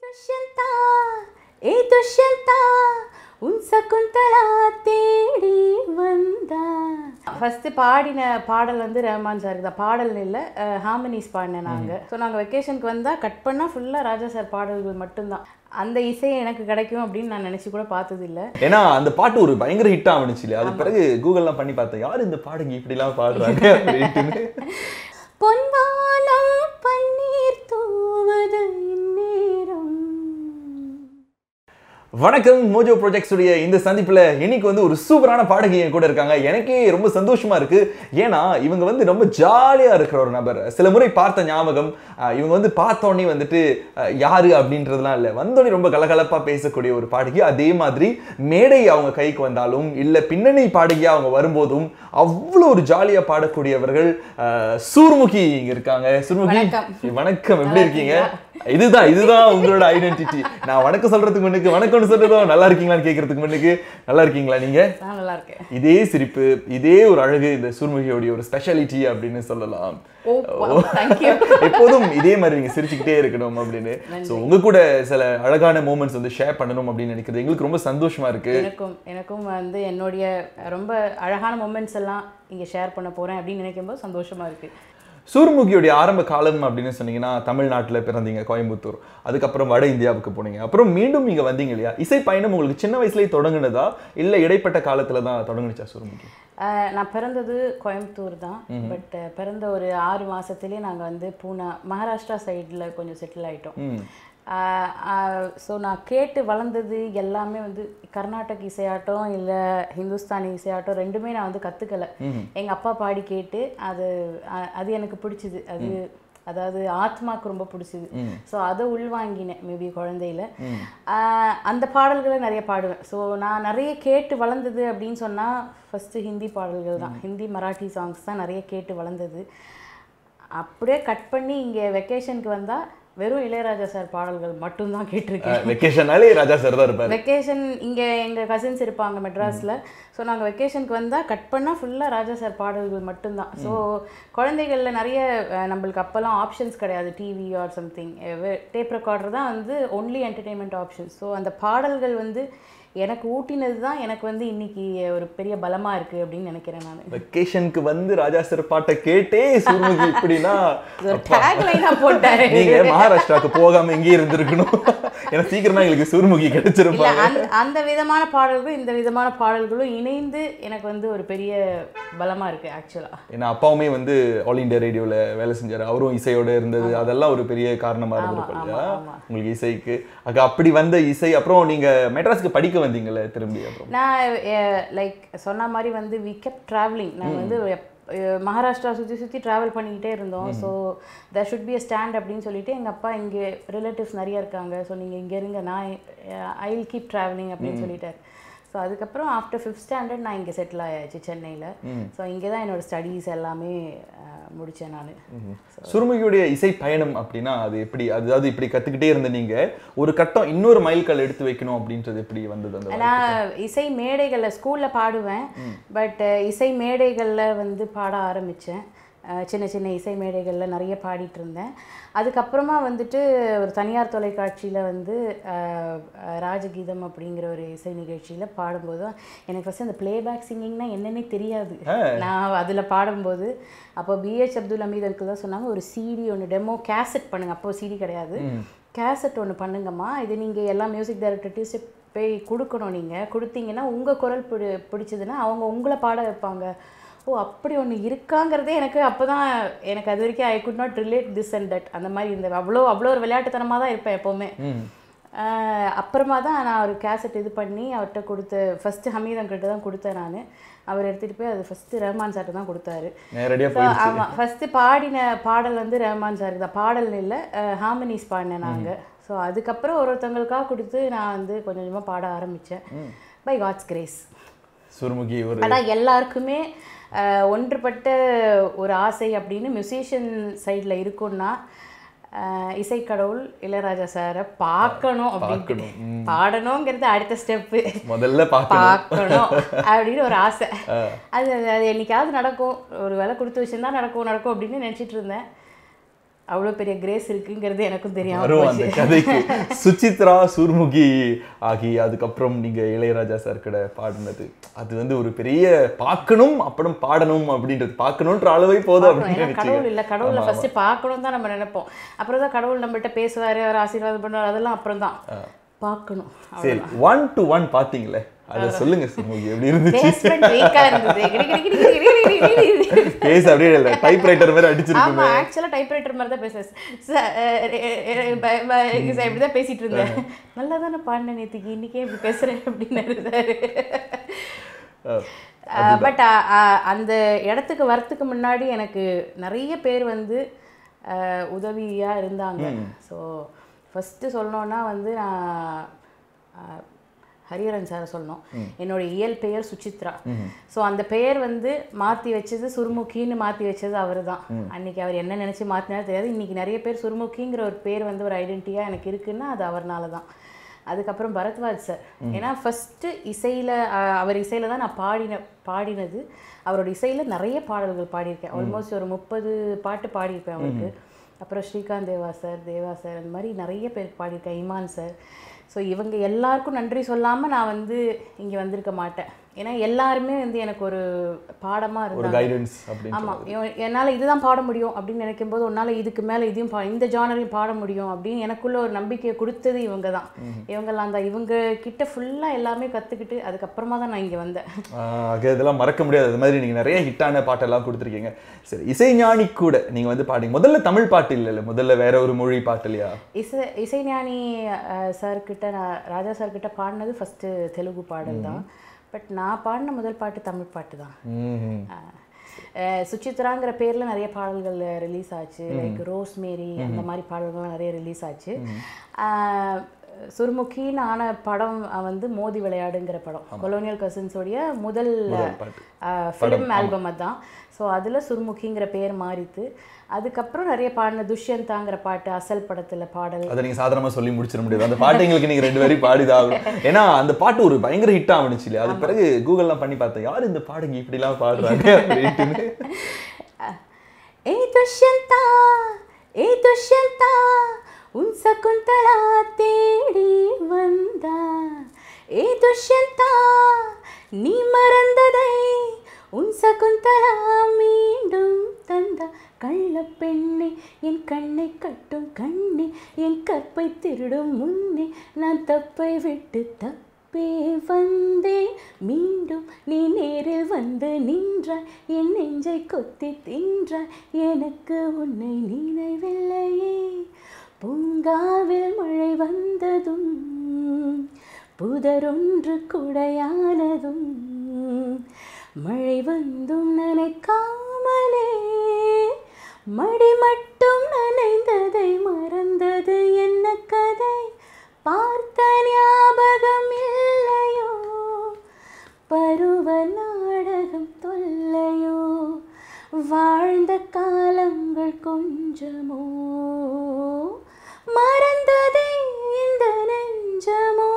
दुष्यंता ए दुष्यंता உன் சகுந்தலா தேடி வந்தா. ஃபர்ஸ்ட் பாடின பாடல் வந்து ரஹ்மான் சாருக்கு தான். பாடல் இல்லை, ஹார்மனிஸ் பாடினேன் நாங்கள். ஸோ நாங்கள் வெக்கேஷனுக்கு வந்தால் கட் பண்ணால் ஃபுல்லாக ராஜா சார் பாடல்கள் மட்டும்தான். அந்த இசை எனக்கு கிடைக்கும் அப்படின்னு நான் நினச்சி கூட பார்த்தது இல்லை. ஏன்னா அந்த பாட்டு ஒரு பயங்கர ஹிட் ஆகிடுச்சு இல்லையா? அது பிறகு கூகுள்லாம் பண்ணி பார்த்தேன், யார் இந்த பாடுங்க இப்படிலாம் பாடுறாங்க அப்படின்னு. பொன்வானம் பன்னீர் தூவது இந்நேரம். வணக்கம், மோஜோ ப்ராஜெக்ட்ஸ் உடைய இந்த சந்திப்புல இன்னைக்கு வந்து ஒரு சூப்பரான பாடகி என் கூட இருக்காங்க. எனக்கே ரொம்ப சந்தோஷமா இருக்கு. ஏன்னா இவங்க வந்து ரொம்ப ஜாலியா இருக்கிற ஒரு நபர். சில முறை பார்த்த ஞாபகம், இவங்க வந்து பார்த்தோன்னே வந்துட்டு யாரு அப்படின்றதுலாம் இல்லை, வந்தோடனே ரொம்ப கலகலப்பா பேசக்கூடிய ஒரு பாடகி. அதே மாதிரி மேடை அவங்க கைக்கு வந்தாலும் இல்ல பின்னணி பாடகியா அவங்க வரும்போதும் அவ்வளோ ஒரு ஜாலியா பாடக்கூடியவர்கள் சூர்முகி இங்க இருக்காங்க. சூர்முகி வணக்கம், எப்படி இருக்கீங்க? இதுதான் உங்களோட ஐடென்டிட்டி. நான் வணக்கம் சொல்றதுக்கு முன்னுக்கு வணக்கம்னு சொல்றதும் நல்லா இருக்கீங்களான்னு கேட்கறதுக்கு முன்னுக்கு நல்லா இருக்கீங்களா நீங்க? நல்லா இருக்கேன். இதே சிரிப்பு, இதே ஒரு அழகு இந்த சூர்முகியோடைய ஒரு ஸ்பெஷாலிட்டி அப்படின்னு சொல்லலாம். எப்போதும் இதே மாதிரி நீங்க சிரிச்சுக்கிட்டே இருக்கணும் அப்படின்னு. ஸோ உங்க கூட சில அழகான மூமெண்ட்ஸ் வந்து ஷேர் பண்ணணும் அப்படின்னு நினைக்கிறது எங்களுக்கு ரொம்ப சந்தோஷமா இருக்கு. எனக்கும் வந்து என்னுடைய ரொம்ப அழகான மூமெண்ட்ஸ் எல்லாம் இங்க ஷேர் பண்ண போறேன் அப்படின்னு நினைக்கும் போது சந்தோஷமா இருக்கு. சூர்முகியோடைய ஆரம்ப காலம் அப்படின்னு சொன்னீங்கன்னா, தமிழ்நாட்டில் பிறந்தீங்க, கோயம்புத்தூர், அதுக்கப்புறம் வட இந்தியாவுக்கு போனீங்க, அப்புறம் மீண்டும் இங்கே வந்தீங்க இல்லையா? இசை பயணம் உங்களுக்கு சின்ன வயசுலேயே தொடங்குனதா இல்லை இடைப்பட்ட காலத்தில் தான் தொடங்குனுச்சா சூர்முகி? நான் பிறந்தது கோயம்புத்தூர் தான். பட் பிறந்த ஒரு 6 மாதத்துலேயே நாங்கள் வந்து பூனா, மகாராஷ்டிரா சைடில் கொஞ்சம் செட்டில் ஆகிட்டோம். ஸோ நான் கேட்டு வளர்ந்தது எல்லாமே வந்து கர்நாடக இசையாட்டம் இல்லை ஹிந்துஸ்தானி இசையாட்டம் ரெண்டுமே நான் வந்து கற்றுக்கலை. எங்கள் அப்பா பாடி கேட்டு அது எனக்கு பிடிச்சிது. அதாவது ஆத்மாவுக்கு ரொம்ப பிடிச்சிது. ஸோ அதை உள்வாங்கினேன் மேபி குழந்தையில. அந்த பாடல்களை நிறைய பாடுவேன். ஸோ நான் நிறைய கேட்டு வளர்ந்தது அப்படின்னு சொன்னால் ஃபஸ்ட்டு ஹிந்தி பாடல்கள் தான். ஹிந்தி மராட்டி சாங்ஸ் தான் நிறைய கேட்டு வளர்ந்தது. அப்படியே கட் பண்ணி இங்கே வெக்கேஷனுக்கு வந்தால் வெறும் இளையராஜா சார் பாடல்கள் மட்டும்தான் கேட்டிருக்கேன். வெக்கேஷனாலே ராஜா சார் தான் இருப்பார். வெக்கேஷன் இங்கே எங்கள் கசின்ஸ் இருப்பாங்க மெட்ராஸில். ஸோ நாங்கள் வெக்கேஷனுக்கு வந்தால் கட் பண்ணால் ஃபுல்லாக ராஜா சார் பாடல்கள் மட்டும்தான். ஸோ குழந்தைகளில் நிறைய நம்மளுக்கு அப்போல்லாம் ஆப்ஷன்ஸ் கிடையாது, TV or something. Tape recorder தான் வந்து ஒன்லி என்டர்டெயின்மெண்ட் ஆப்ஷன்ஸ். ஸோ அந்த பாடல்கள் வந்து எனக்கு ஊட்டினது தான் எனக்கு வந்து இன்னைக்கு ஒரு பெரிய பலமா இருக்கு அப்படின்னு நினைக்கிறேன். நான் வெக்கேஷனுக்கு வந்து ராஜா சார் பாட்டை கேட்டே சூர்முகி இப்படின்னா டேக்லைனா போட்டாரு, நீங்க மகாராஷ்டிராவுக்கு போகாம இங்கே இருந்திருக்கணும். ஏன்னா சீக்கிரமா எங்களுக்கு சூர்முகி கிடைச்சிருப்பாங்க. அந்த விதமான பாடல்களும் இந்த விதமான பாடல்களும் இணைந்து எனக்கு வந்து ஒரு பெரிய பலமா இருக்கு ஆக்சுவலா. ஏன்னா அப்பாவுமே வந்து ஆல் இண்டியா ரேடியோல வேலை செஞ்சாரு, அவரும் இசையோட இருந்தது, அதெல்லாம் ஒரு பெரிய காரணமா இருந்திருக்கும் இல்லையா உங்களுக்கு இசைக்கு. அப்படி வந்த இசை அப்புறம் நீங்க மெட்ராஸ்க்கு படிக்க வந்தீங்களே திரும்பி? அப்புறம் நான் லைக் சொன்ன மாதிரி வந்து வி கெப்ட் ட்ராவலிங். நாங்கள் வந்து மகாராஷ்டிரா சுற்றி ட்ராவல் பண்ணிக்கிட்டே இருந்தோம். So there should be a stand அப்படின்னு சொல்லிட்டு எங்கள் அப்பா இங்கே ரிலேட்டிவ்ஸ் நிறைய இருக்காங்க, ஸோ நீங்கள் இங்கே இருங்க, நான் ஐ வில் கீப் ட்ராவலிங் அப்படின்னு சொல்லிட்டார். ஸோ அதுக்கப்புறம் ஆஃப்டர் 5th ஸ்டாண்டர்ட் நான் இங்கே செட்டில் ஆயாச்சு சென்னையில். ஸோ இங்கே தான் என்னோடய ஸ்டடீஸ் எல்லாமே முடித்தேன் நான். சூர்முகியுடைய இசை பயணம் அப்படின்னா அது எப்படி, அதாவது இப்படி கற்றுக்கிட்டே இருந்த நீங்கள் ஒரு கட்டம் இன்னொரு மைல்கல் எடுத்து வைக்கணும் அப்படின்றது எப்படி வந்தது? நான் இசை மேடைகளில் ஸ்கூலில் பாடுவேன், பட் இசை மேடைகளில் வந்து பாட ஆரம்பித்தேன். சின்ன சின்ன இசை மேடைகளில் நிறைய பாடிட்டு இருந்தேன். அதுக்கப்புறமா வந்துட்டு ஒரு தனியார் தொலைக்காட்சியில் வந்து ராஜகீதம் அப்படிங்கிற ஒரு இசை நிகழ்ச்சியில் பாடும்போது தான் எனக்கு ஃபஸ்ட்டு அந்த பிளேபேக் சிங்கிங்னா என்னன்னே தெரியாது. நான் அதில் பாடும்போது அப்போ பிஹெச் அப்துல் ஹமீத் அங்கிள் தான் சொன்னாங்க, ஒரு சிடி ஒன்று டெமோ கேசட் பண்ணுங்க. அப்போ சிடி கிடையாது, கேசட் ஒன்று பண்ணுங்கம்மா, இது நீங்கள் எல்லா மியூசிக் டைரக்டர்கிட்டையும் போய் கொடுக்கணும். நீங்கள் கொடுத்தீங்கன்னா உங்கள் குரல் பிடிச்சதுன்னா அவங்க உங்களை பாட வைப்பாங்க. ஓ அப்படி ஒன்று இருக்காங்கிறதே எனக்கு அப்போ தான் எனக்கு அது வரைக்கும் I could not relate this and that. அந்த மாதிரி இந்த அவ்வளோ ஒரு விளையாட்டுத்தனமாக தான் இருப்பேன் எப்போவுமே. அப்புறமா தான் நான் ஒரு கேசட் இது பண்ணி அவர்கிட்ட கொடுத்து, ஃபஸ்ட்டு ஹமீத் அங்கிட்ட தான் கொடுத்தேன் நான். அவர் எடுத்துகிட்டு போய் அது ஃபஸ்ட்டு ரஹ்மான் சார்ட்டு தான் கொடுத்தாரு. ஆமாம், ஃபஸ்ட்டு பாடின பாடல் வந்து ரஹ்மான் சாருக்கு தான். பாடல் இல்லை, ஹார்மனிஸ் பாடினேன் நாங்கள். ஸோ அதுக்கப்புறம் ஒருத்தவங்களுக்காக கொடுத்து நான் வந்து கொஞ்சம் கொஞ்சமாக பாட ஆரம்பித்தேன். By God's grace. சூர்முகி ஆனால் எல்லாருக்குமே ஒன்றுபட்ட ஒரு ஆசை அப்படின்னு மியூசிஷியன் சைடில் இருக்குன்னா இசைக்கடவுள் இளையராஜா சாரை பார்க்கணும் அப்படின்னு, பாடணுங்கிறது அடுத்த ஸ்டெப்பு, முதல்ல பார்க்கணும் அப்படின்னு ஒரு ஆசை. அது என்னைக்காவது நடக்கும், ஒரு வேலை கொடுத்து வச்சுருந்தா நடக்கும் அப்படின்னு நினச்சிட்டு இருந்தேன். அவ்வளோ பெரிய கிரேஸ் இருக்குங்கிறது எனக்கும் தெரியும். அந்த கதைக்கு சுசித்ரா சூர்முகி ஆகி அதுக்கப்புறம் நீங்க இளையராஜா சார் கிட்ட பாடினது அது வந்து ஒரு பெரிய பார்க்கணும் அப்புறம் பாடணும் அப்படின்றது பார்க்கணுன்ற அளவை போதும் அப்படின்னு. கடவுள் இல்லை, கடவுளை ஃபர்ஸ்ட் பார்க்கணும் தான் நம்ம நினைப்போம். அப்புறம் தான் கடவுள் நம்மகிட்ட பேசுவாரு, அவர் ஆசீர்வாதம் பண்ணுவார், அதெல்லாம் அப்புறம் தான் பார்க்கணும். சரி, 1-to-1 பாத்தீங்களே அதை சொல்லுங்க சூர்முகி, எப்படி இருந்துச்சு? பேஸ் அப்படியே இல்ல டைப்ரைட்டர் மாதிரி அடிச்சிருக்கீங்க. ஆமா, ஆக்சுவலா டைப்ரைட்டர் மாதிரி தான் பேசுறேன். இப்படிதான் பேசிட்டு இருந்தேன். நல்லா தானே பாடினேன் நேற்றுக்கு, இன்னைக்கே இப்படி பேசுறேன் அப்படின்னு சார். பட் அந்த இடத்துக்கு வரத்துக்கு முன்னாடி எனக்கு நிறைய பேர் வந்து உதவியா இருந்தாங்க. ஸோ ஃபஸ்ட்டு சொல்லணுன்னா வந்து நான் ஹரிஹரன் சாரை சொல்லணும். என்னோட இயல் பெயர் சுசித்ரா. ஸோ அந்த பெயர் வந்து மாற்றி வச்சது சுர்முகின்னு மாற்றி வச்சது அவர் தான். அன்றைக்கி அவர் என்ன நினச்சி மாற்றினாலும் தெரியாது. இன்றைக்கி நிறைய பேர் சுர்முகிங்கிற ஒரு பேர் வந்து ஒரு ஐடென்டிட்டியாக எனக்கு இருக்குன்னா அது அவர்னால தான். அதுக்கப்புறம் பரத்வாஜ் சார், ஏன்னா ஃபஸ்ட்டு இசையில் அவர் இசையில் தான் நான் பாடினது. அவரோட இசையில் நிறைய பாடல்கள் பாடியிருக்கேன். ஆல்மோஸ்ட் ஒரு 30 பாட்டு பாடியிருப்பேன் அவருக்கு. அப்புறம் ஸ்ரீகாந்த் தேவா சார் அந்த மாதிரி நிறைய பேருக்கு பாடியிருக்கேன். இமான் சார். ஸோ இவங்க எல்லாருக்கும் நன்றி சொல்லாமல் நான் வந்து இங்கே வந்திருக்க மாட்டேன். ஏன்னா எல்லாருமே வந்து எனக்கு ஒரு பாடமாக இருந்தாங்க. ஆமாம், என்னால் இதுதான் பாட முடியும் அப்படின்னு நினைக்கும் போது உன்னால் இதுக்கு மேலே இதையும் இந்த ஜானரையும் பாட முடியும் அப்படின்னு எனக்குள்ள ஒரு நம்பிக்கையை கொடுத்தது இவங்க தான். இவங்கெல்லாம் தான். இவங்க கிட்ட ஃபுல்லாக எல்லாமே கற்றுக்கிட்டு அதுக்கப்புறமா தான் நான் இங்கே வந்தேன். இதெல்லாம் மறக்க முடியாது. அது மாதிரி நீங்கள் நிறைய ஹிட்டான பாட்டெல்லாம் கொடுத்துருக்கீங்க. சரி, இசைஞானி கூட நீங்கள் வந்து பாடிங்க. முதல்ல தமிழ் பாட்டு இல்லை, முதல்ல வேற ஒரு மொழி பாட்டு இல்லையா? இசைஞானி சார்கிட்ட நான் ராஜா சார்கிட்ட பாடினது ஃபஸ்ட்டு தெலுங்கு பாடல் தான். பட் நான் பாடின முதல் பாட்டு தமிழ் பாட்டு தான். சுசித்ராங்கிற பேரில் நிறைய பாடல்கள் ரிலீஸ் ஆச்சு. லைக் ரோஸ்மேரி அந்த மாதிரி பாடல்கள்லாம் நிறைய ரிலீஸ் ஆச்சு. சுர்முகின்னு ஆன படம் வந்து மோதி விளையாடுங்கிற படம், கொலோனியல் கசின்ஸோடைய முதல் ஃபிலிம் ஆல்பம் அதுதான். ஸோ அதில் சுர்முகிங்கிற பேர் மாறித்து. அதுக்கப்புறம் நிறைய பாடின துஷ்யந்தாங்கிற பாட்டு அசல் படத்தில் பாடல். அதை நீங்கள் சாதாரணமாக சொல்லி முடிச்சிட முடியாது. அந்த பாட்டு எங்களுக்கு நீங்கள் 2 வரி பாடிதாகும். ஏன்னா அந்த பாட்டு ஒரு பயங்கர ஹிட்டாக ஆகிடுச்சு இல்லையா? அது பிறகு கூகுள்லாம் பண்ணி பார்த்தேன், யார் இந்த பாடுங்க இப்படிலாம் பாடுறாங்க அப்படின்ட்டு. ஏ துஷ்யந்தா உன் சகுந்தலா தேடி வந்தா. ஏ துஷ்யந்தா நீ மறந்ததை உன் சகுந்தலா மீண்டும் தந்தா. கள்ள பெண்ணே என் கண்ணை கட்டும் கண்ணே, என் கற்பை திருடும் முன்னே நான் தப்பை விட்டு தப்பே வந்தேன். மீண்டும் நீ நேரில் வந்து நின்றாய், என் நெஞ்சை கொத்தி தின்றாய். எனக்கு உன்னை நினைவில்லையே. பூங்காவில் மழை வந்ததும் புதரொன்று குடையானதும், மழை வந்தும் நனைக்காமலே மடி மட்டும் நனைந்ததை மறந்தது என்ன கதை. பார்த்த ஞாபகம் இல்லையோ, பருவ நாடகம் தொல்லையோ, வாழ்ந்த காலங்கள் கொஞ்சமோ, மறந்ததே இந்த நெஞ்சமோ.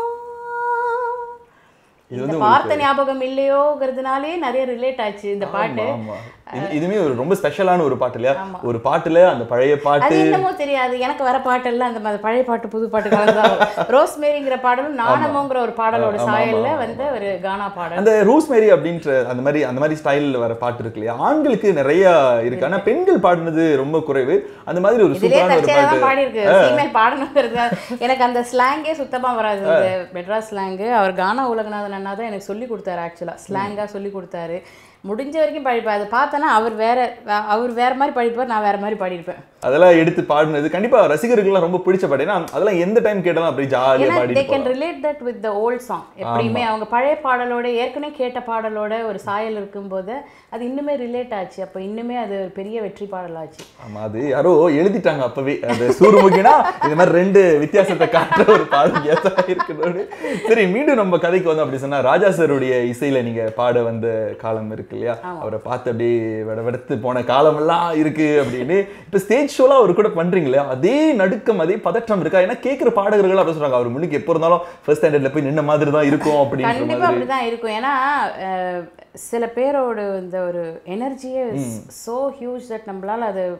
இந்த பார்த்த ஞாபகம் இல்லையோங்கிறதுனாலே நிறைய ரிலேட் ஆச்சு இந்த பாட்டு. இதுமே ஒரு ரொம்ப ஸ்பெஷலான ஒரு பாட்டு இல்லையா? ஒரு பாட்டுல அந்த பழைய பாட்டு அது என்னமோ தெரியாது எனக்கு, வர பாட்டெல்லாம் அந்த மாதிரி பழைய பாட்டு புது பாட்டு கலந்தான். ரோஸ்மேரிங்கிற பாடலும் நாணமோங்கிற ஒரு பாடலோட சாயல்ல வந்து ஒரு கானா பாடல். அந்த ரோஸ்மேரி அப்படின்ற அந்த மாதிரி ஸ்டைல்ல வர பாட்டு இருக்கு இல்லையா? ஆண்களுக்கு நிறைய இருக்கு, ஆனா பெண்கள் பாடினது ரொம்ப குறைவு. அந்த மாதிரி ஒரு சூப்பரான ஒரு பாட்டு பாடி இருக்கு. ஃபீமேல் பாடணுங்கிறது எனக்கு அந்த ஸ்லாங்கே சுத்தமா வராது. இந்த மெட்ராஸ் ஸ்லாங் அவர் கானா உலகநாதன் அண்ணா தான் எனக்கு சொல்லி கொடுத்தாரு. ஆக்சுவலா ஸ்லாங்கா சொல்லி கொடுத்தாரு. முடிஞ்ச வரைக்கும் படிப்பேன். அதை பார்த்தோன்னா அவர் வேற மாதிரி படிப்பார், நான் வேற மாதிரி பாடியிருப்பேன். அதெல்லாம் எடுத்து பாடுனது கண்டிப்பா ரசிகர்களுக்கு ரொம்ப பிடிச்ச பாட்டு. ஏன்னா அதெல்லாம் எந்த டைம் கேட்டாலும் அப்படி ஜாலியா பாடி they can relate that with the old song. எப்படியுமே அவங்க பழைய பாடலோட ஏற்கனவே கேட்ட பாடலோட ஒரு சாயல் இருக்கும்போது அது இன்னுமே ரிலேட் ஆச்சு. அப்போ இன்னுமே அது ஒரு பெரிய வெற்றி பாடல் ஆச்சு. ஆமா, அது யாரோ எழுதிட்டாங்க அப்பவே. அது சூர்முகினா இந்த மாதிரி 2 வித்தியாசத்தை காட்டுற ஒரு பாடல் இருக்கணும்னு. சரி, மீண்டும் நம்ம கதைக்கு வந்து அப்படி சொன்னா ராஜா சாருடைய இசையில நீங்க பாட வந்த காலம் இருக்கு இல்லையா? அவரை பார்த்து அப்படியே வெடவெடுத்து போன காலமெல்லாம் இருக்கு அப்படின்னு. இப்ப ஸ்டேஜ் ஷோலாம் அவர் கூட பண்றீங்களா? அதே நடுக்கம் அதே பதற்றம் இருக்கா? ஏன்னா கேட்கிற பாடகர்கள் அப்படி சொல்றாங்க, அவர் முன்னுக்கு எப்போ இருந்தாலும் ஃபர்ஸ்ட் ஸ்டாண்டர்ட்ல போய் நின்ன மாதிரி தான் இருக்கும் அப்படின்னு. கண்டிப்பா அப்படிதான் இருக்கும். ஏன்னா சில பேரோட இந்த ஒரு எனர்ஜியே சோ ஹியூஜ் தட் நம்மளால அது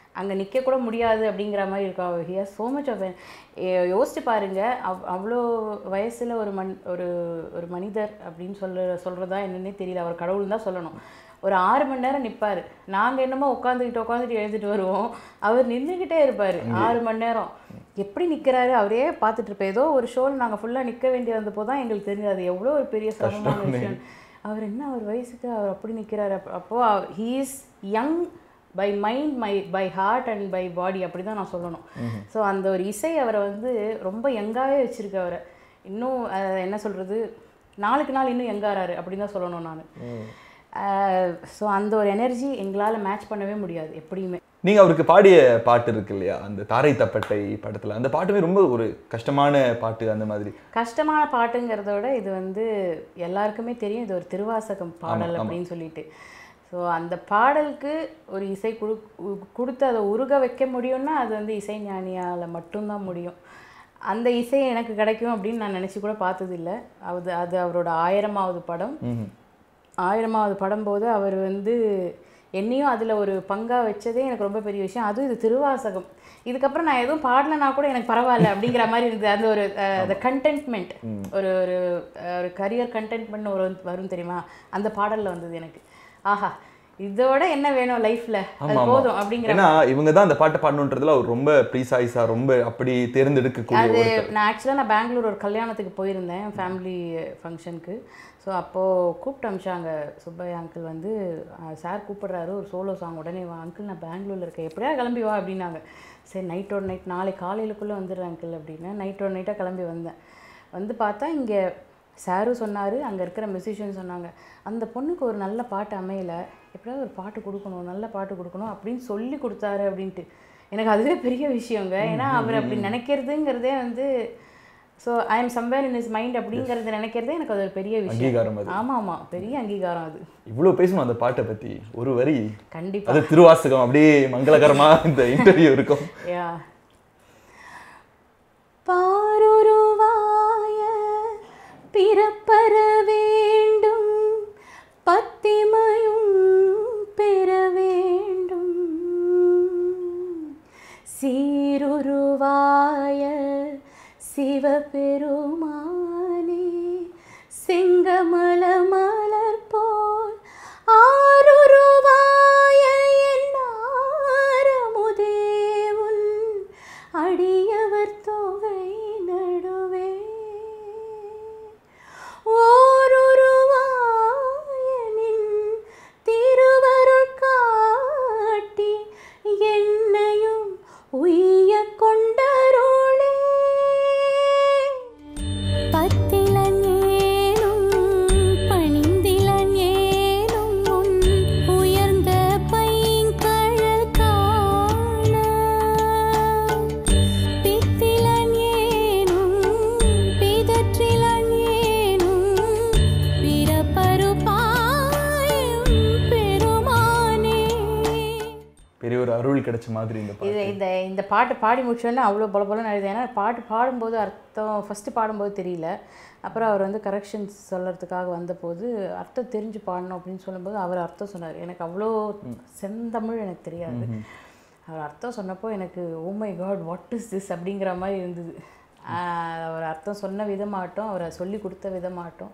அங்கே நிற்க கூட முடியாது அப்படிங்கிற மாதிரி இருக்கா. He has so much of யோசிச்சு பாருங்க, அவ்வளோ வயசில் ஒரு மனிதர் அப்படின்னு சொல்கிறதா என்னன்னே தெரியல. அவர் கடவுள் தான் சொல்லணும். ஒரு 6 மணி நேரம் நிற்பார். நாங்கள் என்னமோ உட்காந்துட்டு எழுதிட்டு வருவோம், அவர் நின்றுக்கிட்டே இருப்பார் 6 மணி நேரம். எப்படி நிற்கிறாரு அவரே பார்த்துட்டு இருப்பேன். ஏதோ ஒரு ஷோவில் நாங்கள் ஃபுல்லாக நிற்க வேண்டி வந்தப்போ தான் எங்களுக்கு தெரிஞ்சது அது எவ்வளோ ஒரு பெரிய சிரமமான விஷயம். அவர் என்ன அவர் வயசுக்கு அவர் அப்படி நிற்கிறாரு. அப்போது he is young by mind, by heart and by body, அப்படி தான் நான் சொல்லணும். ஸோ அந்த ஒரு இசை அவரை வந்து ரொம்ப யங்காகவே வச்சுருக்கு. அவரை இன்னும் என்ன சொல்கிறது, நாளுக்கு நாள் இன்னும் யங்காராரு அப்படின்னு தான் சொல்லணும் நான். ஸோ அந்த ஒரு எனர்ஜி எங்களால் மேட்ச் பண்ணவே முடியாது எப்படியுமே. நீங்கள் அவருக்கு பாடிய பாட்டு இருக்கு இல்லையா, அந்த தாரை தப்பட்டை படத்தில், அந்த பாட்டுமே ரொம்ப ஒரு கஷ்டமான பாட்டு. அந்த மாதிரி கஷ்டமான பாட்டுங்கிறத விட இது வந்து எல்லாருக்குமே தெரியும், இது ஒரு திருவாசகம் பாடல் அப்படின்னு சொல்லிட்டு. ஸோ அந்த பாடலுக்கு ஒரு இசை கொடுத்து அதை உருக வைக்க முடியும்னா அது வந்து இசை ஞானியால் மட்டும்தான் முடியும். அந்த இசை எனக்கு கிடைக்கும் அப்படின்னு நான் நினச்சி கூட பார்த்ததில்லை. அது அவரோட 1000வது படம். 1000வது படம் போது அவர் வந்து என்னையும் அதில் ஒரு பங்காக வச்சதே எனக்கு ரொம்ப பெரிய விஷயம். அதுவும் இது திருவாசகம். இதுக்கப்புறம் நான் எதுவும் பாடலைனா கூட எனக்கு பரவாயில்ல அப்படிங்கிற மாதிரி இருந்தது. அந்த ஒரு அந்த கண்டென்ட்மெண்ட், ஒரு ஒரு கரியர் கண்டென்ட்மெண்ட் வரும் தெரியுமா, அந்த பாடலில் வந்தது எனக்கு. ஆஹா, இதோட என்ன வேணும் லைஃப்ல, அது போதும் அப்படிங்கிற. ஏன்னா இவங்க தான் அந்த பாட்டை பாடணுன்றதுல அவர் ரொம்ப ப்ரீசைஸா, ரொம்ப அப்படி தேர்ந்தெடுக்கக்கூடிய. அது நான் பெங்களூர் ஒரு கல்யாணத்துக்கு போயிருந்தேன், ஃபேமிலி ஃபங்க்ஷனுக்கு. ஸோ அப்போது கூப்பிட்டு அமிச்சாங்க. சுப்பையா அங்கிள் வந்து சார் கூப்பிட்றாரு ஒரு சோலோ சாங். உடனே வா அங்கிள், நான் பெங்களூரில் இருக்கேன், எப்படியா கிளம்பி வா அப்படின்னாங்க. சரி நைட்டோட நைட் நாளை காலையிலுக்குள்ளே வந்துடுறேன் அங்கிள் அப்படின்னு நைட்டோட நைட்டாக கிளம்பி வந்தேன். வந்து பார்த்தா இங்கே சாரும் சொன்னார், அங்கே இருக்கிற மியூசிஷியன் சொன்னாங்க, அந்த பொண்ணுக்கு ஒரு நல்ல பாட்டு அமையலை, எப்படியாவது ஒரு பாட்டு கொடுக்கணும், நல்ல பாட்டு கொடுக்கணும் அப்படின்னு சொல்லி கொடுத்தாரு அப்படின்ட்டு. எனக்கு அதுவே பெரிய விஷயங்க. ஏன்னா அவர் அப்படி நினைக்கிறதுங்கிறதே வந்து, so I am somewhere in his mind அப்படிங்கிறது நினைக்கிறதே எனக்கு அது ஒரு பெரிய விஷயம். ஆமாம், பெரிய அங்கீகாரம் அது. இவ்வளோ பேசணும் அந்த பாட்டை பற்றி, ஒரு வரி கண்டிப்பாக அது திருவாசகம் அப்படியே மங்களகரமாக இந்த இன்டர்வியூ இருக்கும். பாருருவாய பிறப்பற வேண்டும், பத்திமையும் பெற வேண்டும், சீருருவாய சிவபெருமானே செங்கமல மலர் போல் ஆருருவாய என்னாரமுதே உன் அடியவர் தொகை நடுவே ஓருருவாயனின் திருவருள் காட்டி என்னையும் உய்ய கொண்டருளே பத்திலன் ஏனும் பணிந்திலன் ஏனும் உன் உயர்ந்த பைங்கழல் காண பித்திலன் ஏனும் பிதற்றிலன் ஏனும் பிறப்பருப்பாயும் பெருமானே. பெரிய ஒரு அருள் கிடைச்ச மாதிரி இந்த பாட்டு பாடி முடிச்சோன்னே அவ்வளோ பலபலன்னு எழுது. ஏன்னா பாட்டு பாடும்போது அர்த்தம் ஃபஸ்ட்டு பாடும்போது தெரியல, அப்புறம் அவர் வந்து கரெக்ஷன்ஸ் சொல்கிறதுக்காக வந்தபோது அர்த்தம் தெரிஞ்சு பாடணும் அப்படின்னு சொல்லும்போது அவர் அர்த்தம் சொன்னார். எனக்கு அவ்வளோ செந்தமிழ் எனக்கு தெரியாது. அவர் அர்த்தம் சொன்னப்போ எனக்கு oh my God what is this அப்படிங்கிற மாதிரி இருந்தது. அவர் அர்த்தம் சொன்ன விதமாகட்டும், அவரை சொல்லி கொடுத்த விதமாகட்டும்,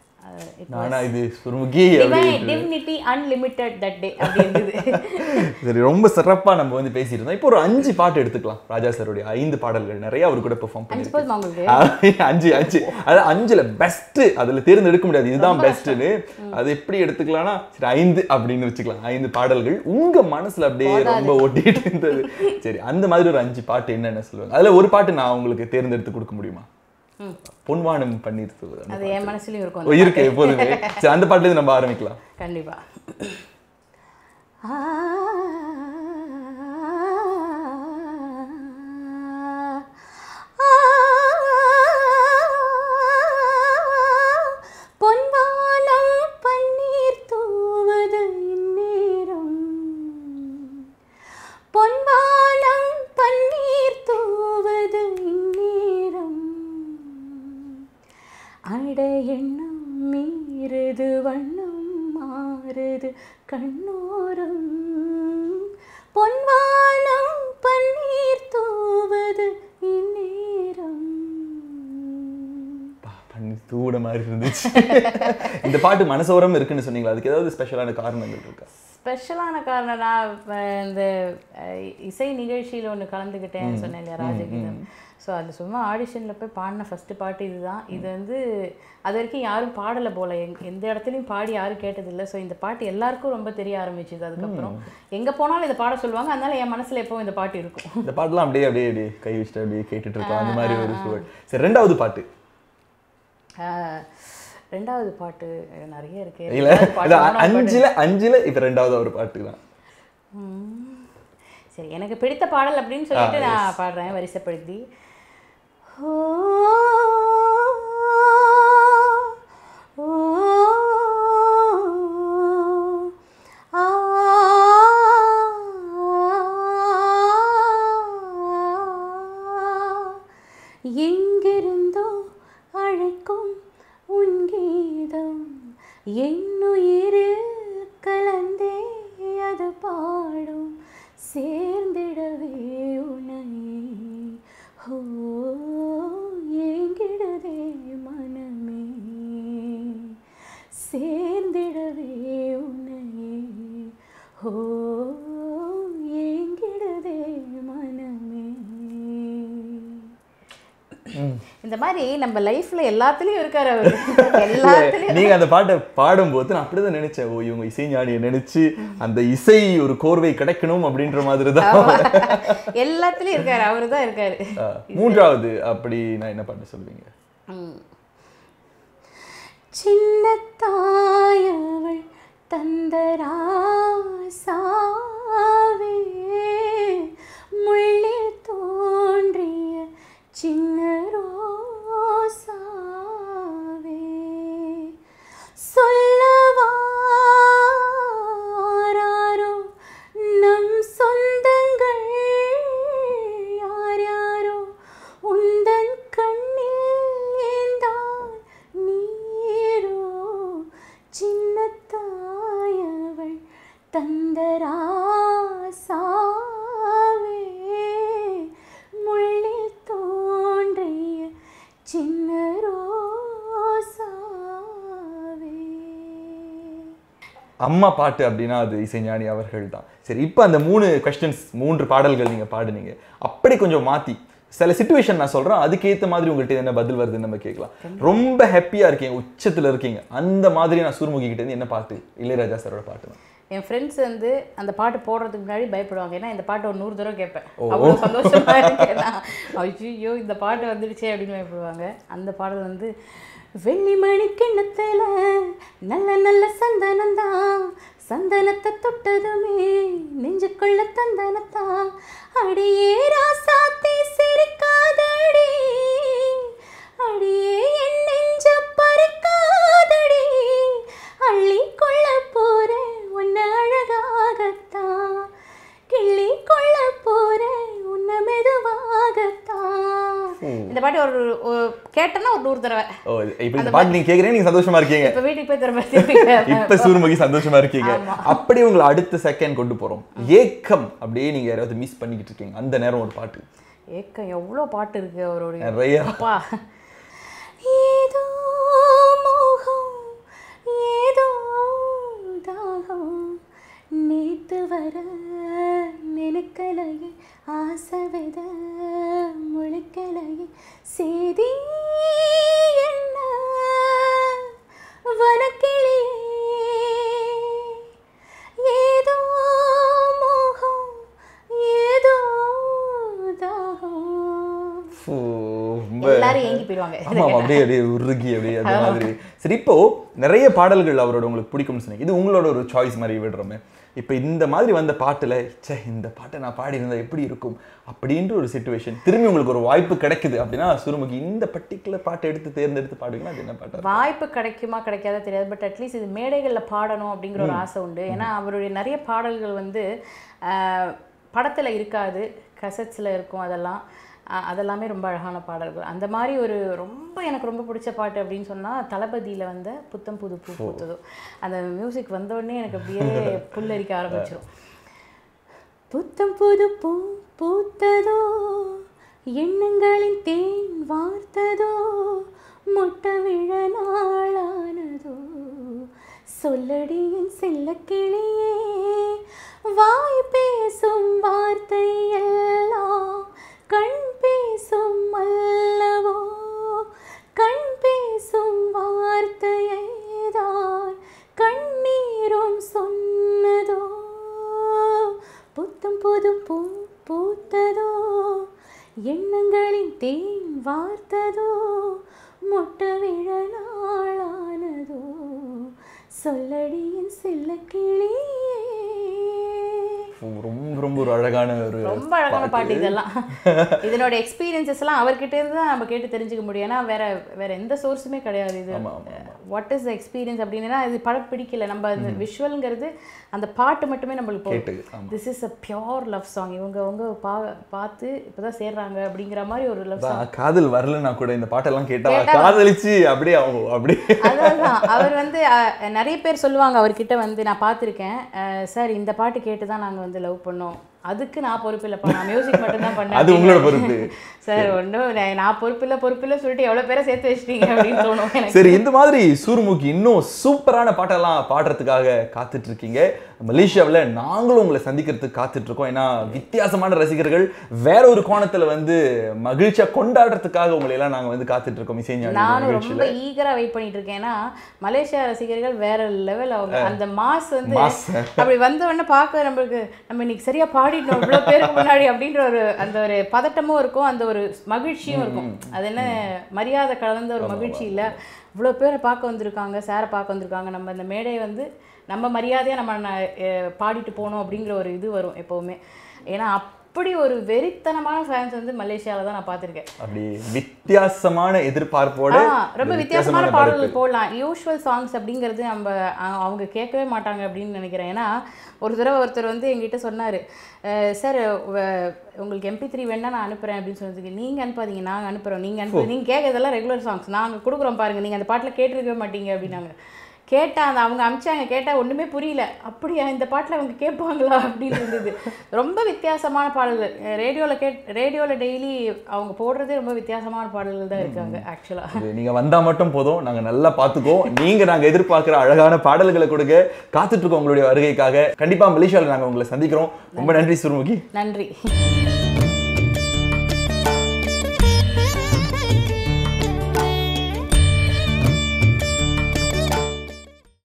சரி, ரொம்ப சிறப்பா நம்ம வந்து பேசிட்டு இருந்தோம். இப்போ ஒரு 5 பாட்டு எடுத்துக்கலாம். ராஜா சாருடைய 5 பாடல்கள் நிறைய அவர் கூட பெர்ஃபார்ம் பண்ணிருக்காங்க. 5 அதாவது 5ல பெஸ்ட், அதுல தேர்ந்தெடுக்க முடியாது இதுதான் பெஸ்ட்னு. அது எப்படி எடுத்துக்கலாம்னா சரி 5 அப்படின்னு வச்சுக்கலாம். 5 பாடல்கள் உங்க மனசுல அப்படியே ரொம்ப ஓட்டிட்டு இருந்தது. சரி, அந்த மாதிரி ஒரு 5 பாட்டு என்னென்ன சொல்லுவாங்க. அதுல ஒரு பாட்டு நான் உங்களுக்கு தேர்ந்தெடுத்து கொடுக்க முடியுமா? பொன்வானம் பன்னீர் தூவுது. அது என் மனசுலயும் இருக்கும், இருக்கு எப்போதுமே. சரி, அந்த பாட்டுல நம்ம ஆரம்பிக்கலாம். கண்டிப்பா. பொன்வானம் பன்னீர் தூவது இந்நேரம், பொன்வானம் பன்னீர் தூவது இந்நேரம், அட எண்ணம் மீறுது வண்ணம் மாறுது கண்ணோரம், பொன்வானம் பன்னீர் தூவது இந்நேரம். பண்ணி தூட மாதிரி இருந்துச்சு. இந்த பாட்டு மனசோரம் இருக்குன்னு சொன்னீங்களா, அதுக்கு ஏதாவது ஸ்பெஷலான காரணங்கள் இருக்கா? ஸ்பெஷலான காரணம், நான் இந்த இசை நிகழ்ச்சியில் ஒன்று கலந்துக்கிட்டேன்னு சொன்னேன் இல்லையா, ராஜகீதம். ஸோ அது சும்மா ஆடிஷனில் போய் பாடின ஃபஸ்ட்டு பாட்டு இதுதான். இது வந்து அது வரைக்கும் யாரும் பாடலை போல், எந்த இடத்துலையும் பாடி யாரும் கேட்டதில்லை. ஸோ இந்த பாட்டு எல்லாருக்கும் ரொம்ப தெரிய ஆரம்பிச்சுது. அதுக்கப்புறம் எங்கே போனாலும் இதை பாட சொல்லுவாங்க. அதனால என் மனசில் எப்பவும் இந்த பாட்டு இருக்கும். இந்த பாட்டுலாம் அப்படியே அப்படியே அப்படியே கை வச்சுட்டு அப்படியே கேட்டுட்டு இருக்கலாம், அந்த மாதிரி ஒரு சூழல். சரி, ரெண்டாவது பாட்டு. ரெண்டாவது பாட்டு நிறைய இருக்கு. இல்லை, அஞ்சுல இப்போ ரெண்டாவது ஒரு பாட்டு தான். சரி, எனக்கு பிடித்த பாடல் அப்படின்னு சொல்லிட்டு நான் பாடுறேன் வரிசைப்படுத்தி. எங்கிருந்தோ அழைக்கும் உன் கீதம் என்னுயிரில் கலந்தே அது பாடும் சேர்ந்திடவே உன்னை ஹோ ஏங்கிடதே மனமே சேர்ந்திடவே உன்னை ஹோ ஏங்கிடதே மனமே. இந்த மாதிரி நம்ம லைஃப்ல எல்லாத்துலயும் இருக்காரு அவரு. எல்லாத்துலயும் நீங்க அந்த பாட்டை பாடும்போது நான் அப்படிதான் நினைச்சேன், ஓ இவங்க இசை ஞானியை நினைச்சு அந்த இசை ஒரு கோர்வை கிடைக்கணும் அப்படின்ற மாதிரி தான். எல்லாத்துலயும் இருக்காரு, அவரு தான் இருக்காரு. மூன்றாவது அப்படி நான் என்ன பாட்டு சொல்லுவீங்க? சின்ன தாயவள் தந்தராசாவே முள்ளில் தோன்றிய சின்ன ரோசாவே சொல்லவாரோ நம் சொந்தங்கள் யார் யாரோ உந்தன் கண்ணில் ஏந்தான் நீரோ சின்ன தாயவள் தந்தராசாவே முள்ளில் தோன்றிய சின்ன ரோசாவே. அம்மா பாட்டு அப்படின்னா அது இசைஞானி அவர்கள் தான். சரி, இப்போ அந்த 3 பாடல்கள் நீங்க பாடுனீங்க, அப்படி கொஞ்சம் மாத்தி சில சிச்சுவேஷன் நான் சொல்றேன், அதுக்கேற்ற மாதிரி உங்கள்கிட்ட என்ன பதில் வருதுன்னு நம்ம கேட்கலாம். ரொம்ப ஹாப்பியா இருக்கீங்க, உச்சத்துல இருக்கீங்க, அந்த மாதிரி நான் சூர்முகி கிட்ட இருந்து என்ன பாட்டு? இளையராஜா சாரோட பாட்டு தான். என் ஃப்ரெண்ட்ஸ் வந்து அந்த பாட்டு போடுறதுக்கு முன்னாடி பயப்படுவாங்க. ஏன்னா இந்த பாட்டு ஒரு 100 தடவை கேட்பேன். அவ்வளோ சந்தோஷமா இருக்கேன். ஐயோ இந்த பாட்டு வந்துடுச்சே அப்படின்னு பயப்படுவாங்க. அந்த பாடல் வந்து வெள்ளி மணி கிண்ணத்துல நல்ல நல்ல சந்தனந்தான் சந்தனத்தை தொட்டதுமே நெஞ்சுக்குள்ள தந்தனத்தான் அடியே ராசாத்தி சிரிக்காதடி அடியே என் நெஞ்ச பறிக்காதடி அள்ளி கொள்ள போறேன் உன்னை அழகாகத்தான் கிள்ளி கொள்ள போறேன் உன்னை மெதுவாகத்தான். இந்த பாட்டு ஒரு கேட்டேன்னா ஒரு 100 தடவை. ஓ, இப்போ இந்த பாட்டு நீங்க கேக்குறீங்க, நீங்க சந்தோஷமா இருக்கீங்க. இப்போ வீட்டுக்கு போய் திரும்ப இப்ப சூர்முகி சந்தோஷமா இருக்கீங்க. அப்படி உங்களை அடுத்த செகண்ட் கொண்டு போறோம். ஏக்கம் அப்படியே நீங்க யாராவது மிஸ் பண்ணிக்கிட்டு இருக்கீங்க, அந்த நேரம் ஒரு பாட்டு. ஏக்கம் எவ்வளோ பாட்டு இருக்கு அவருடைய. நிறைய. ஏதோ மோகம் ஏதோ தாகம் நேத்து வர நினைக்கலையே ஆசை வித முளைக்கலையே சேதி என்ன வனக்கிளியே ஏதோ மோகம் ஏதோ தாகம். எல்லாரும் ஏங்கி போயிடுவாங்க. ஆமா, அப்படியே அப்படியே உருகி அப்படியே அந்த மாதிரி. சரி, இப்போ நிறைய பாடல்கள் அவரோட உங்களுக்கு பிடிக்கும்னு சொன்னீங்க, இது உங்களோட ஒரு சாய்ஸ் மாதிரி விடுறோமே. இப்போ இந்த மாதிரி வந்த பாட்டுல சே இந்த பாட்டை நான் பாடி இருந்தா எப்படி இருக்கும் அப்படின்ற ஒரு சிச்சுவேஷன், திரும்பி உங்களுக்கு ஒரு வாய்ப்பு கிடைக்குது அப்படின்னா சூர்முகி இந்த பர்டிகுலர் பாட்டை எடுத்து தேர்ந்தெடுத்து பாடுவீங்கன்னா அது என்ன பாட்டு? வாய்ப்பு கிடைக்குமா கிடைக்காத தெரியாது, பட் அட்லீஸ்ட் இது மேடைகளில் பாடணும் அப்படிங்கிற ஒரு ஆசை உண்டு. ஏன்னா அவருடைய நிறைய பாடல்கள் வந்து படத்தில் இருக்காது, கசட்ஸில் இருக்கும். அதெல்லாமே ரொம்ப அழகான பாடல்கள். அந்த மாதிரி ஒரு எனக்கு ரொம்ப பிடிச்ச பாட்டு அப்படின்னு சொன்னால் தளபதியில் வந்த புத்தம் புது பூ பூத்ததோ. அந்த மியூசிக் வந்தோடனே எனக்கு அப்படியே புல்லரிக்க ஆரம்பிச்சிடும். புத்தம் புது பூ பூத்ததோ, எண்ணங்களின் தேன் வார்த்ததோ, முட்ட விழ நாளானதோ, சொல்லடி என் செல்ல கிளியே, வாய் பேசும் வார்த்தை எல்லாம் கண் பேசும் அல்லவோ, கண் பேசும் வார்த்தையேதான் கண்ணீரும் சொன்னதோ, புத்தம் புதும் பூ பூத்ததோ, எண்ணங்களின் தேன் வார்த்ததோ, முட்ட விழ நாளானதோ, சொல்லடி என் செல்ல கிளியே. ரொம்ப ஒரு அழகான ரொம்ப அழகான பாட்டு இதெல்லாம். இதனோட எக்ஸ்பீரியன்சஸ் எல்லாம் அவர்கிட்ட இருந்து தான் நம்ம கேட்டு தெரிஞ்சுக்க முடியும். ஏன்னா வேற எந்த சோர்ஸுமே கிடையாது. இது வாட் இஸ் த எக்ஸ்பீரியன்ஸ் அப்படின்னா இது படம் பிடிக்கல, நம்ம அந்த விஷுவல்ங்கிறது அந்த பாட்டு மட்டுமே நம்மளுக்கு போகும். This is a pure love song. இவங்க பார்த்து இப்போதான் சேர்றாங்க அப்படிங்கிற மாதிரி ஒரு லவ் சாங். காதல் வரலன்னா கூட இந்த பாட்டெல்லாம் கேட்டா காதலிச்சு அப்படியே அப்படி. அதான் அவர் வந்து நிறைய பேர் சொல்லுவாங்க அவர்கிட்ட வந்து, நான் பார்த்துருக்கேன் சார் இந்த பாட்டு கேட்டு தான் நாங்கள் வந்து லவ் பண்ணோம், அதுக்கு நான் பொறுப்பு இல்லைப்பா, நான் மியூசிக் மட்டும் தான் பண்ணேன். அது உங்களோட பொறுப்பு சார். ஒன்றும் நான் பொறுப்பு இல்லை சொல்லிட்டு எவ்வளோ பேரை சேர்த்து வச்சிட்டீங்க அப்படின்னு தோணும் எனக்கு. சரி, இந்த மாதிரி சூர்முகி இன்னும் சூப்பரான பாட்டெல்லாம் பாடுறதுக்காக காத்துட்டு இருக்கீங்க. மலேசியாவில் நாங்களும் உங்களை சந்திக்கிறதுக்கு காத்துட்டு இருக்கோம். ஏன்னா வித்தியாசமான ரசிகர்கள் வேற ஒரு கோணத்துல வந்து மகிழ்ச்சியா கொண்டாடுறதுக்காக உங்களை எல்லாம் நாங்கள் வந்து காத்துட்டு இருக்கோம். நானும் ரொம்ப ஈகரா வெயிட் பண்ணிட்டு இருக்கேன். ஏன்னா மலேசியா ரசிகர்கள் வேற லெவல். அவங்க அந்த மாஸ் வந்து அப்படி வந்த உடனே பார்க்க நம்மளுக்கு நம்ம இன்னைக்கு சரியா பாடிட்டோம் இவ்வளோ பேருக்கு முன்னாடி அப்படின்ற ஒரு பதட்டமும் இருக்கும், அந்த ஒரு மகிழ்ச்சியும் இருக்கும். அது என்ன மரியாதை கலந்த ஒரு மகிழ்ச்சி இல்லை. இவ்வளோ பேரை பார்க்க வந்திருக்காங்க, சாரை பார்க்க வந்திருக்காங்க, நம்ம அந்த மேடையை வந்து நம்ம மரியாதையாக நம்ம பாடிட்டு போகணும் அப்படிங்கிற ஒரு இது வரும் எப்போவுமே. ஏன்னா அப்படி ஒரு வெறித்தனமான ஃபேன்ஸ் வந்து மலேசியாவில் தான் நான் பார்த்துருக்கேன். அப்படி வித்தியாசமான எதிர்பார்ப்போட ரொம்ப வித்தியாசமான பாடல்கள் போடலாம். யூஷுவல் சாங்ஸ் அப்படிங்கிறது அவங்க கேட்கவே மாட்டாங்க அப்படின்னு நினைக்கிறேன். ஏன்னா ஒரு தடவை ஒருத்தர் வந்து எங்கிட்ட சொன்னார், சார் உங்களுக்கு MP3 வேணா நான் அனுப்புகிறேன் அப்படின்னு சொன்னதுக்கு, நீங்கள் அனுப்பாதீங்க நாங்கள் அனுப்புகிறோம், நீங்கள் கேட்கறதெல்லாம் ரெகுலர் சாங்ஸ் நாங்கள் கொடுக்குறோம் பாருங்கள், நீங்கள் அந்த பாட்டில் கேட்டிருக்கவே மாட்டீங்க அப்படின்னாங்க. கேட்டால் அவங்க அமிச்சாங்க, கேட்டால் ஒன்றுமே புரியல. அப்படியா இந்த பாட்டில் அவங்க கேட்பாங்களா அப்படின்னு இருந்தது. ரொம்ப வித்தியாசமான பாடல்கள் ரேடியோவில் டெய்லி அவங்க போடுறதே ரொம்ப வித்தியாசமான பாடல்கள் தான் இருக்காங்க. ஆக்சுவலாக நீங்கள் வந்தால் மட்டும் போதும், நாங்கள் நல்லா பார்த்துக்குவோம். நீங்கள் நாங்கள் எதிர்பார்க்குற அழகான பாடல்களை கொடுக்க காத்துட்ருக்கோம் உங்களுடைய வருகைக்காக. கண்டிப்பாக மலேசியாவில் நாங்கள் உங்களை சந்திக்கிறோம். ரொம்ப நன்றி சூர்முகி. நன்றி.